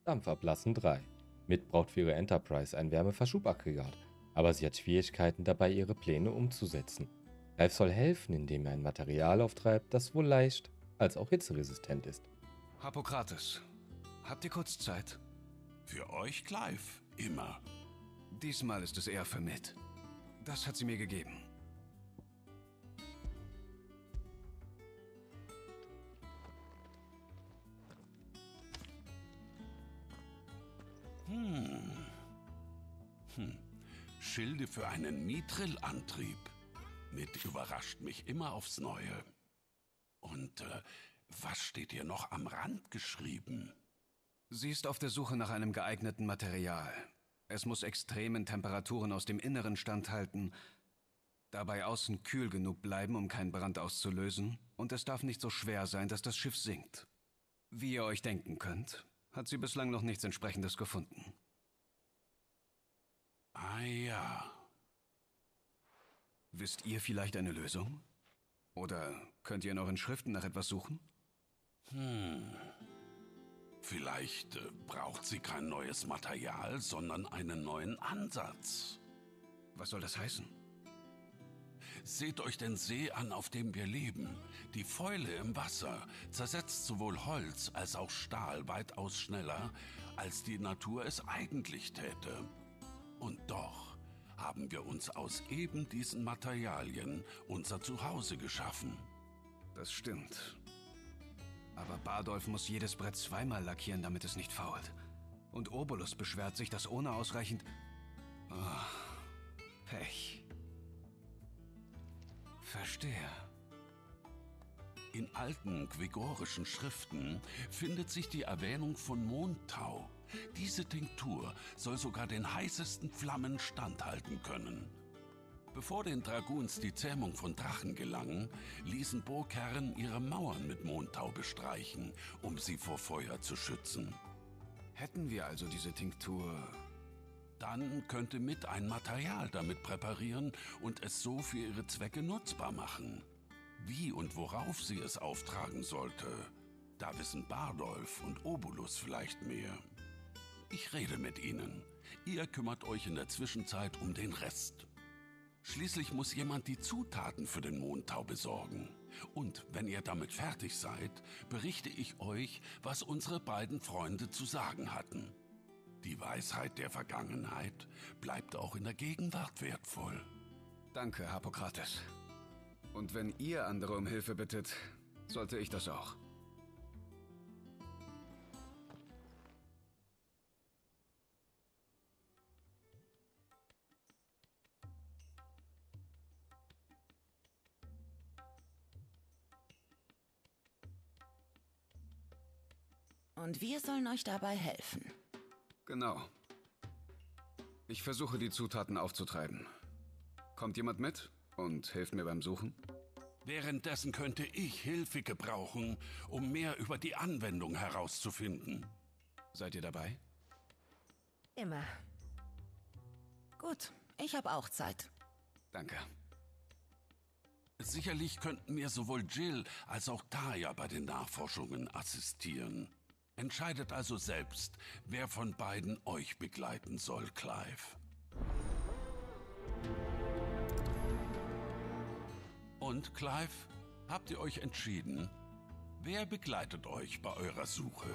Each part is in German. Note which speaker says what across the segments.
Speaker 1: Dampfablassen 3. Mit braucht für ihre Enterprise ein Wärmeverschubaggregat, aber sie hat Schwierigkeiten dabei, ihre Pläne umzusetzen. Clive soll helfen, indem er ein Material auftreibt, das sowohl leicht als auch hitzeresistent ist.
Speaker 2: Harpokrates, habt ihr kurz Zeit?
Speaker 3: Für euch, Clive, immer.
Speaker 2: Diesmal ist es eher für mit. Das hat sie mir gegeben.
Speaker 3: Schilde für einen Mithril-Antrieb. Mit überrascht mich immer aufs Neue. Und was steht hier noch am Rand geschrieben?
Speaker 2: Sie ist auf der Suche nach einem geeigneten Material. Es muss extremen Temperaturen aus dem Inneren standhalten, dabei außen kühl genug bleiben, um keinen Brand auszulösen, und es darf nicht so schwer sein, dass das Schiff sinkt. Wie ihr euch denken könnt, hat sie bislang noch nichts Entsprechendes gefunden.
Speaker 3: Ah ja.
Speaker 2: Wisst ihr vielleicht eine Lösung? Oder könnt ihr in euren Schriften nach etwas suchen?
Speaker 3: Vielleicht braucht sie kein neues Material, sondern einen neuen Ansatz.
Speaker 2: Was soll das heißen?
Speaker 3: Seht euch den See an, auf dem wir leben. Die Fäule im Wasser zersetzt sowohl Holz als auch Stahl weitaus schneller, als die Natur es eigentlich täte. Und doch haben wir uns aus eben diesen Materialien unser Zuhause geschaffen.
Speaker 2: Das stimmt. Aber Bardolph muss jedes Brett zweimal lackieren, damit es nicht fault. Und Obolus beschwert sich, dass ohne ausreichend... Pech. Verstehe.
Speaker 3: In alten gwigorischen Schriften findet sich die Erwähnung von Mondtau. Diese Tinktur soll sogar den heißesten Flammen standhalten können. Bevor den Dragoons die Zähmung von Drachen gelang, ließen Burgherren ihre Mauern mit Mondtau bestreichen, um sie vor Feuer zu schützen.
Speaker 2: Hätten wir also diese Tinktur...
Speaker 3: Dann könnte Mitt ein Material damit präparieren und es so für ihre Zwecke nutzbar machen. Wie und worauf sie es auftragen sollte, da wissen Bardolph und Obolus vielleicht mehr. Ich rede mit ihnen. Ihr kümmert euch in der Zwischenzeit um den Rest. Schließlich muss jemand die Zutaten für den Mondtau besorgen. Und wenn ihr damit fertig seid, berichte ich euch, was unsere beiden Freunde zu sagen hatten. Die Weisheit der Vergangenheit bleibt auch in der Gegenwart wertvoll.
Speaker 2: Danke, Harpokrates. Und wenn ihr andere um Hilfe bittet, sollte ich das auch.
Speaker 4: Und wir sollen euch dabei helfen.
Speaker 2: Genau. Ich versuche, die Zutaten aufzutreiben. Kommt jemand mit und hilft mir beim Suchen?
Speaker 3: Währenddessen könnte ich Hilfe gebrauchen, um mehr über die Anwendung herauszufinden.
Speaker 2: Seid ihr dabei?
Speaker 4: Immer. Gut, ich habe auch Zeit.
Speaker 2: Danke.
Speaker 3: Sicherlich könnten mir sowohl Jill als auch Taya bei den Nachforschungen assistieren. Entscheidet also selbst, wer von beiden euch begleiten soll, Clive. Und Clive, habt ihr euch entschieden? Wer begleitet euch bei eurer Suche?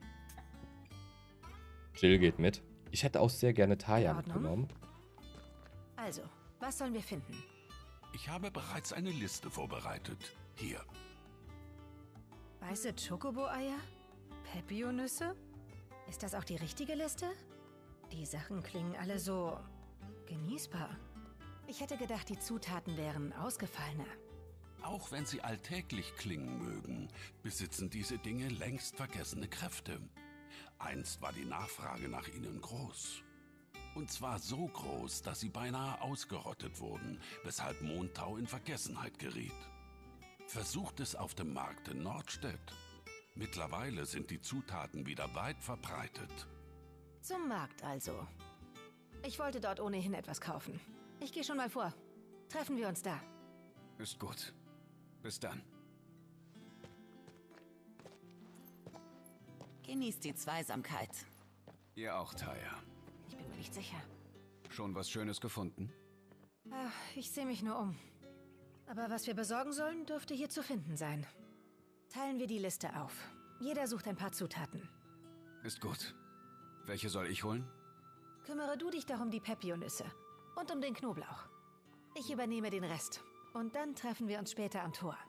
Speaker 1: Jill geht mit. Ich hätte auch sehr gerne Taya
Speaker 4: In Ordnung.
Speaker 1: mitgenommen.
Speaker 4: Also, was sollen wir finden?
Speaker 3: Ich habe bereits eine Liste vorbereitet. Hier.
Speaker 5: Weiße Chocobo-Eier? Pepio-Nüsse? Ist das auch die richtige Liste? Die Sachen klingen alle so... genießbar. Ich hätte gedacht, die Zutaten wären ausgefallener.
Speaker 3: Auch wenn sie alltäglich klingen mögen, besitzen diese Dinge längst vergessene Kräfte. Einst war die Nachfrage nach ihnen groß. Und zwar so groß, dass sie beinahe ausgerottet wurden, weshalb Mondtau in Vergessenheit geriet. Versucht es auf dem Markt in Nordstedt. Mittlerweile sind die Zutaten wieder weit verbreitet.
Speaker 5: Zum Markt also. Ich wollte dort ohnehin etwas kaufen. Ich gehe schon mal vor. Treffen wir uns da.
Speaker 2: Ist gut. Bis dann.
Speaker 4: Genießt die Zweisamkeit.
Speaker 2: Ihr auch, Taya.
Speaker 5: Ich bin mir nicht sicher.
Speaker 2: Schon was Schönes gefunden?
Speaker 5: Ach, ich sehe mich nur um. Aber was wir besorgen sollen, dürfte hier zu finden sein. Teilen wir die Liste auf. Jeder sucht ein paar Zutaten.
Speaker 2: Ist gut. Welche soll ich holen?
Speaker 5: Kümmere du dich doch um die Pepionüsse und um den Knoblauch. Ich übernehme den Rest. Und dann treffen wir uns später am Tor.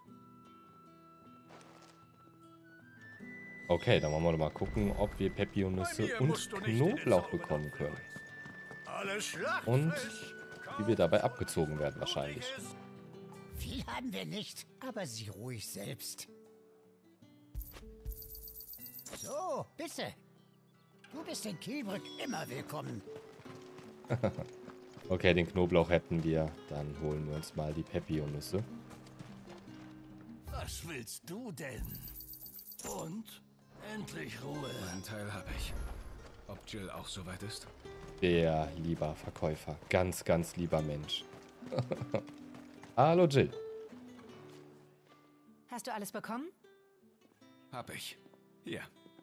Speaker 1: Okay, dann wollen wir doch mal gucken, ob wir Pepionüsse und Knoblauch bekommen können. Und wie wir dabei abgezogen werden wahrscheinlich.
Speaker 6: Viel haben wir nicht, aber sieh ruhig selbst. So, bitte. Du bist in Kielbrück immer willkommen.
Speaker 1: Okay, den Knoblauch hätten wir. Dann holen wir uns mal die Pepionüsse.
Speaker 7: Was willst du denn? Und? Endlich Ruhe.
Speaker 2: Einen Teil habe ich. Ob Jill auch soweit ist?
Speaker 1: Der lieber Verkäufer. Ganz, ganz lieber Mensch. Hallo Jill.
Speaker 5: Hast du alles bekommen?
Speaker 2: Hab ich. Hier.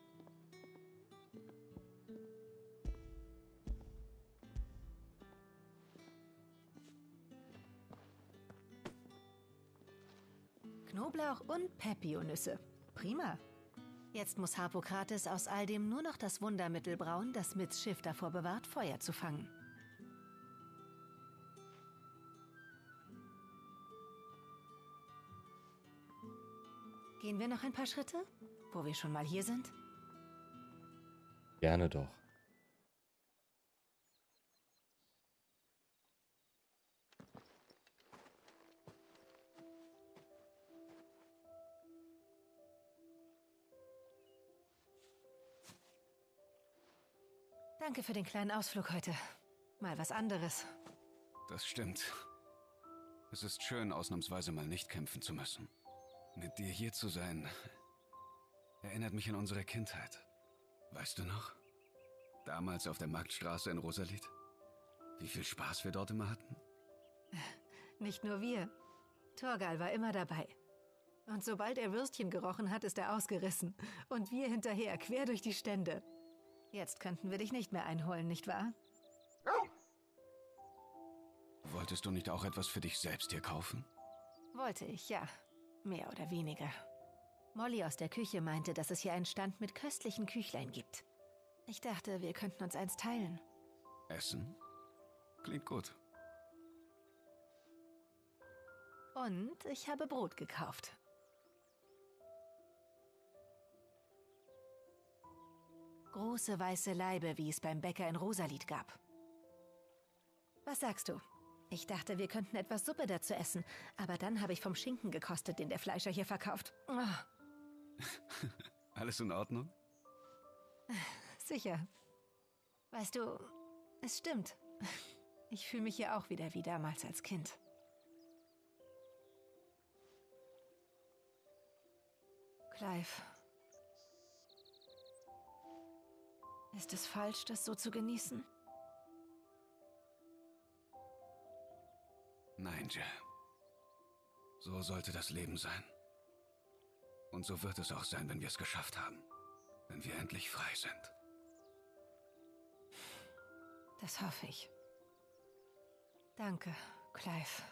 Speaker 5: Knoblauch und Pepionüsse. Prima. Jetzt muss Harpokrates aus all dem nur noch das Wundermittel brauen, das Smiths Schiff davor bewahrt, Feuer zu fangen. Gehen wir noch ein paar Schritte, wo wir schon mal hier sind?
Speaker 1: Gerne doch.
Speaker 5: Danke für den kleinen Ausflug heute. Mal was anderes.
Speaker 2: Das stimmt. Es ist schön, ausnahmsweise mal nicht kämpfen zu müssen. Mit dir hier zu sein, erinnert mich an unsere Kindheit. Weißt du noch? Damals auf der Marktstraße in Rosalit? Wie viel Spaß wir dort immer hatten?
Speaker 5: Nicht nur wir. Torgal war immer dabei. Und sobald er Würstchen gerochen hat, ist er ausgerissen. Und wir hinterher, quer durch die Stände. Jetzt könnten wir dich nicht mehr einholen, nicht wahr?
Speaker 2: Wolltest du nicht auch etwas für dich selbst hier kaufen?
Speaker 5: Wollte ich, ja. Mehr oder weniger. Molly aus der Küche meinte, dass es hier einen Stand mit köstlichen Küchlein gibt. Ich dachte, wir könnten uns eins teilen.
Speaker 2: Essen? Klingt gut.
Speaker 5: Und ich habe Brot gekauft. Große weiße Laibe, wie es beim Bäcker in Rosalit gab. Was sagst du? Ich dachte, wir könnten etwas Suppe dazu essen, aber dann habe ich vom Schinken gekostet, den der Fleischer hier verkauft. Oh.
Speaker 2: Alles in Ordnung?
Speaker 5: Sicher. Weißt du, es stimmt. Ich fühle mich hier auch wieder wie damals als Kind. Clive. Ist es falsch, das so zu genießen?
Speaker 2: Nein, Jill. So sollte das Leben sein. Und so wird es auch sein, wenn wir es geschafft haben. Wenn wir endlich frei sind.
Speaker 5: Das hoffe ich. Danke, Clive.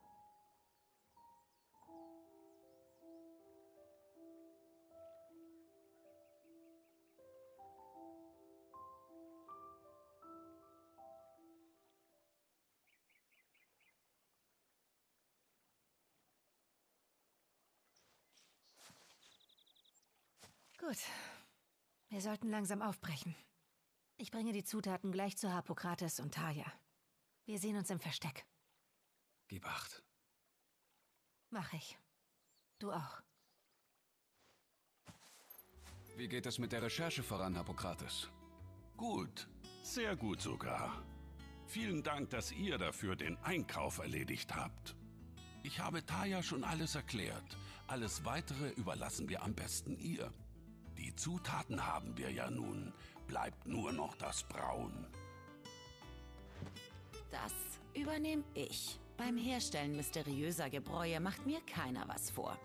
Speaker 5: Gut. Wir sollten langsam aufbrechen. Ich bringe die Zutaten gleich zu Harpokrates und Taya. Wir sehen uns im Versteck.
Speaker 2: Gib Acht.
Speaker 5: Mach ich. Du auch.
Speaker 2: Wie geht es mit der Recherche voran, Harpokrates?
Speaker 3: Gut, sehr gut sogar. Vielen Dank, dass ihr dafür den Einkauf erledigt habt. Ich habe Taya schon alles erklärt. Alles Weitere überlassen wir am besten ihr. Die Zutaten haben wir ja nun. Bleibt nur noch das Brauen.
Speaker 4: Das übernehme ich. Beim Herstellen mysteriöser Gebräue macht mir keiner was vor.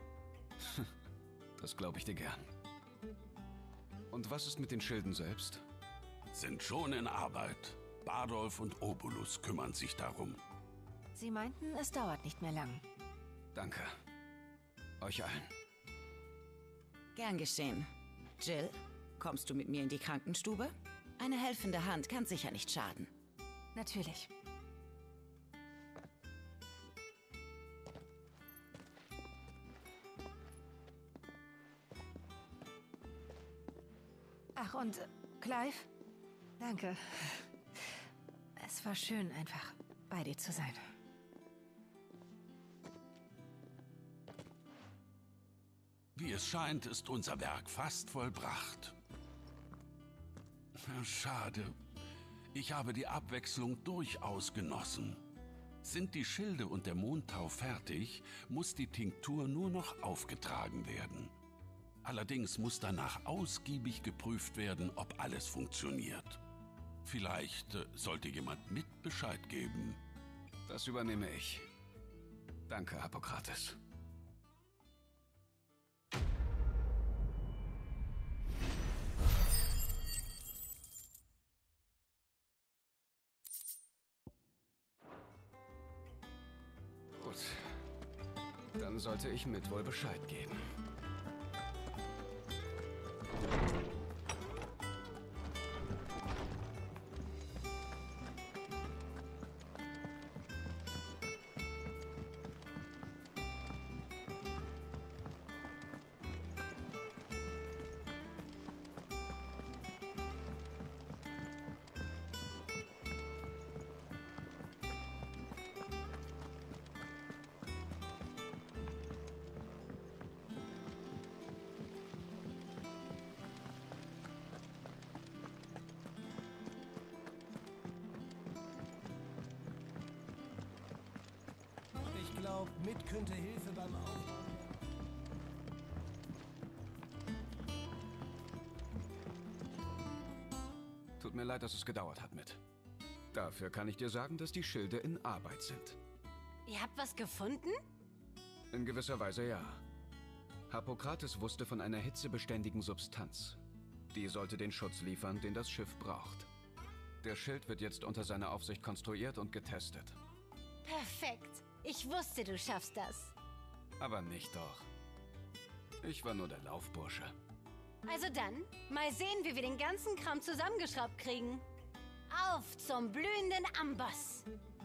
Speaker 2: Das glaube ich dir gern. Und was ist mit den Schilden selbst?
Speaker 3: Sind schon in Arbeit. Bardolph und Obolus kümmern sich darum.
Speaker 5: Sie meinten, es dauert nicht mehr lang.
Speaker 2: Danke. Euch allen.
Speaker 4: Gern geschehen. Jill, kommst du mit mir in die Krankenstube? Eine helfende Hand kann sicher nicht schaden.
Speaker 5: Natürlich. Ach, und Clive? Danke. Es war schön, einfach bei dir zu sein.
Speaker 3: Wie es scheint, ist unser Werk fast vollbracht. Schade. Ich habe die Abwechslung durchaus genossen. Sind die Schilde und der Mondtau fertig, muss die Tinktur nur noch aufgetragen werden. Allerdings muss danach ausgiebig geprüft werden, ob alles funktioniert. Vielleicht sollte jemand mit Bescheid geben.
Speaker 2: Das übernehme ich. Danke, Hippokrates. Gut. Dann sollte ich mit wohl Bescheid geben.
Speaker 6: Ich glaube, mit könnte Hilfe beim Aufbauen.
Speaker 2: Tut mir leid, dass es gedauert hat, mit. Dafür kann ich dir sagen, dass die Schilde in Arbeit sind.
Speaker 8: Ihr habt was gefunden?
Speaker 2: In gewisser Weise ja. Hippokrates wusste von einer hitzebeständigen Substanz. Die sollte den Schutz liefern, den das Schiff braucht. Der Schild wird jetzt unter seiner Aufsicht konstruiert und getestet.
Speaker 8: Perfekt. Ich wusste, du schaffst das.
Speaker 2: Aber nicht doch. Ich war nur der Laufbursche.
Speaker 8: Also dann, mal sehen, wie wir den ganzen Kram zusammengeschraubt kriegen. Auf zum blühenden Amboss!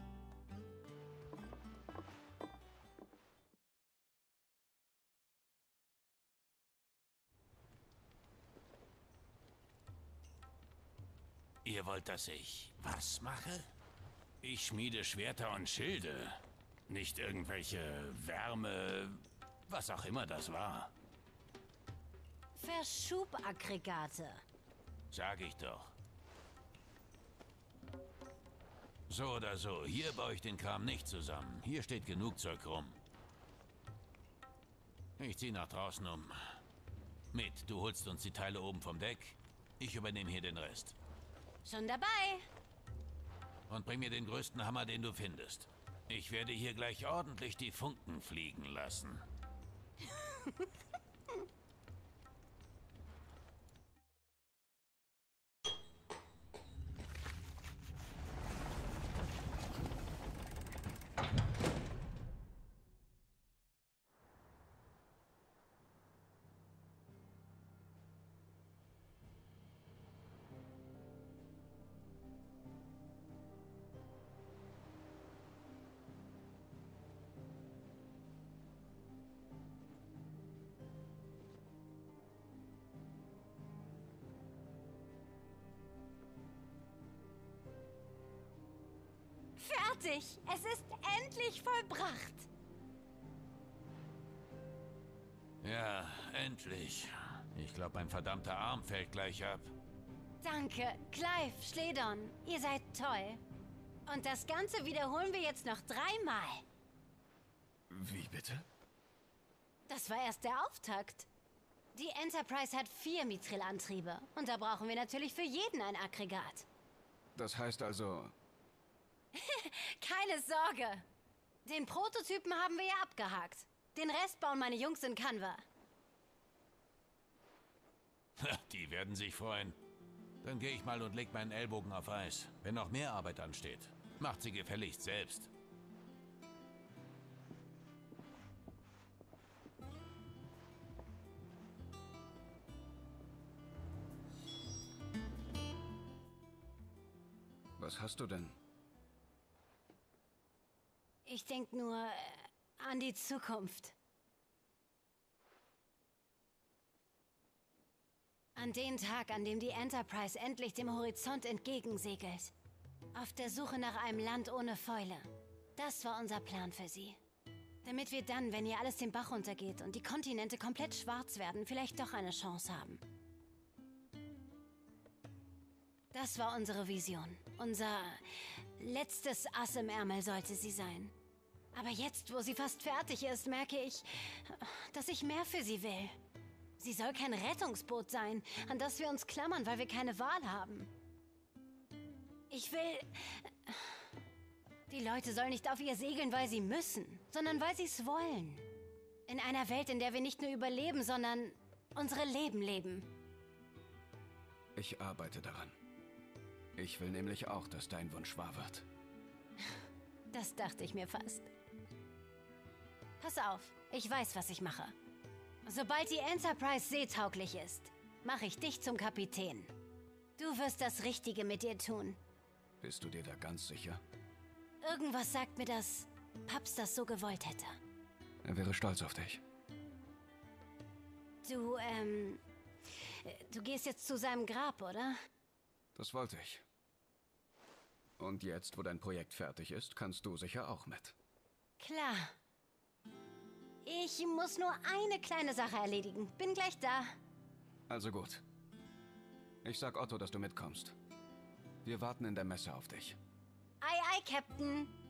Speaker 7: Ihr wollt, dass ich was mache? Ich schmiede Schwerter und Schilde. Nicht irgendwelche Wärme, was auch immer das war.
Speaker 8: Verschubaggregate.
Speaker 7: Sag ich doch. So oder so, hier baue ich den Kram nicht zusammen. Hier steht genug Zeug rum. Ich zieh nach draußen um. Mit, du holst uns die Teile oben vom Deck. Ich übernehme hier den Rest.
Speaker 8: Schon dabei.
Speaker 7: Und bring mir den größten Hammer, den du findest. Ich werde hier gleich ordentlich die Funken fliegen lassen.
Speaker 8: Fertig! Es ist endlich vollbracht!
Speaker 7: Ja, endlich. Ich glaube, mein verdammter Arm fällt gleich ab.
Speaker 8: Danke, Clive, Schledon. Ihr seid toll. Und das Ganze wiederholen wir jetzt noch 3-mal.
Speaker 2: Wie bitte?
Speaker 8: Das war erst der Auftakt. Die Enterprise hat 4 Mithril-Antriebe. Und da brauchen wir natürlich für jeden ein Aggregat.
Speaker 2: Das heißt also...
Speaker 8: Keine Sorge. Den Prototypen haben wir ja abgehakt. Den Rest bauen meine Jungs in Canva.
Speaker 7: Die werden sich freuen. Dann gehe ich mal und leg meinen Ellbogen auf Eis, wenn noch mehr Arbeit ansteht. Macht sie gefälligst selbst.
Speaker 2: Was hast du denn?
Speaker 8: Ich denke nur an die Zukunft. An den Tag, an dem die Enterprise endlich dem Horizont entgegensegelt. Auf der Suche nach einem Land ohne Fäule. Das war unser Plan für sie. Damit wir dann, wenn hier alles den Bach runtergeht und die Kontinente komplett schwarz werden, vielleicht doch eine Chance haben. Das war unsere Vision. Unser letztes Ass im Ärmel sollte sie sein. Aber jetzt, wo sie fast fertig ist, merke ich, dass ich mehr für sie will. Sie soll kein Rettungsboot sein, an das wir uns klammern, weil wir keine Wahl haben. Ich will... Die Leute sollen nicht auf ihr segeln, weil sie müssen, sondern weil sie es wollen. In einer Welt, in der wir nicht nur überleben, sondern unsere Leben leben.
Speaker 2: Ich arbeite daran. Ich will nämlich auch, dass dein Wunsch wahr wird.
Speaker 8: Das dachte ich mir fast. Pass auf, ich weiß, was ich mache. Sobald die Enterprise seetauglich ist, mache ich dich zum Kapitän. Du wirst das Richtige mit ihr tun.
Speaker 2: Bist du dir da ganz sicher?
Speaker 8: Irgendwas sagt mir, dass Paps das so gewollt hätte.
Speaker 2: Er wäre stolz auf dich.
Speaker 8: Du gehst jetzt zu seinem Grab, oder?
Speaker 2: Das wollte ich. Und jetzt, wo dein Projekt fertig ist, kannst du sicher auch mit.
Speaker 8: Klar. Ich muss nur eine kleine Sache erledigen. Bin gleich da.
Speaker 2: Also gut. Ich sag Otto, dass du mitkommst. Wir warten in der Messe auf dich.
Speaker 8: Ei, ei, Captain.